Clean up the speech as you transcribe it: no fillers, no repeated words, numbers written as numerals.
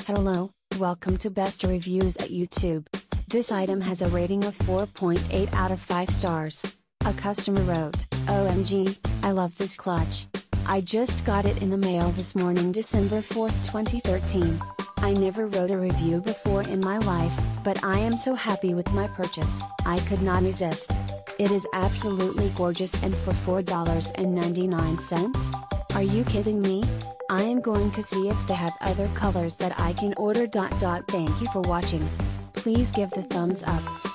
Hello, welcome to Best Reviews at YouTube. This item has a rating of 4.8 out of 5 stars. A customer wrote, "OMG, I love this clutch. I just got it in the mail this morning, December 4th, 2013. I never wrote a review before in my life, but I am so happy with my purchase, I could not resist. It is absolutely gorgeous, and for $4.99? Are you kidding me? I am going to see if they have other colors that I can order. Thank you for watching. Please give the thumbs up.